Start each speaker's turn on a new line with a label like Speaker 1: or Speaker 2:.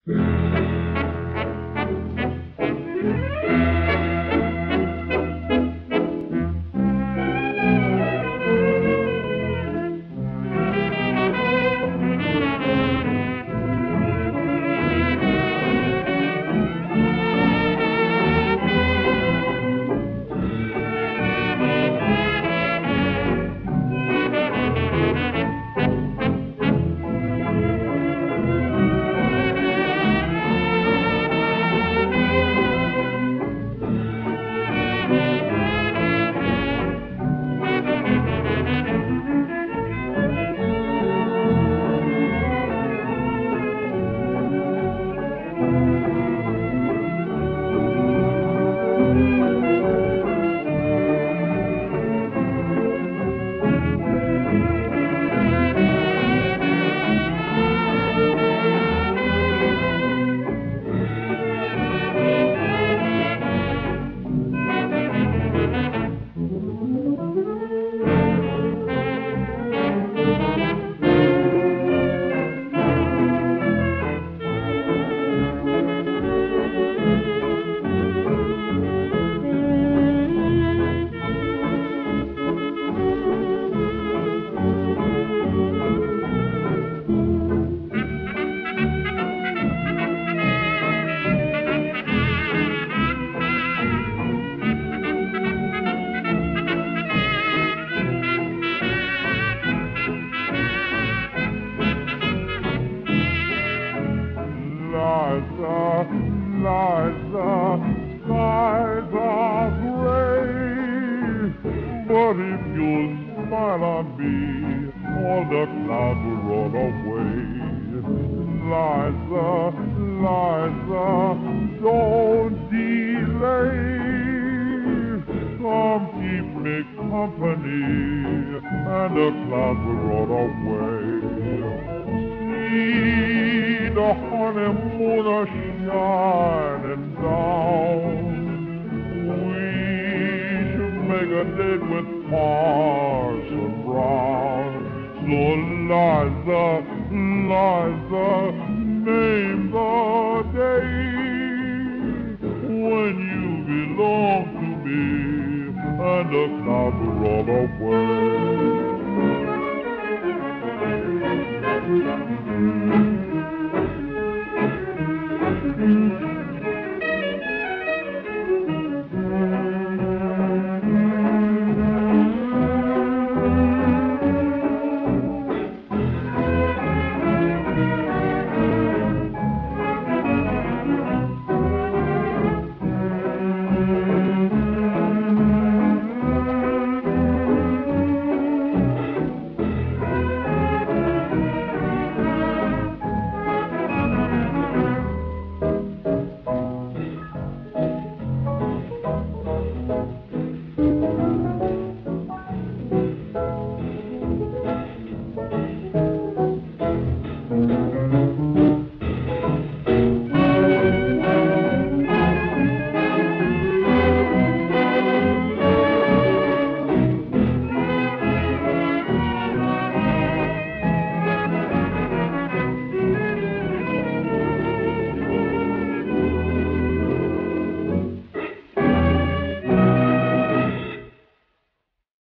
Speaker 1: Liza, Liza, skies are gray, but if you'll smile on me, all the clouds will roll away. Liza, Liza, don't delay, come keep me company, and the clouds will roll away. See the honeymoon a shining down. We should make a date with Parson Brown. So Liza, Liza, name the day when you belong to me, and the clouds will roll away.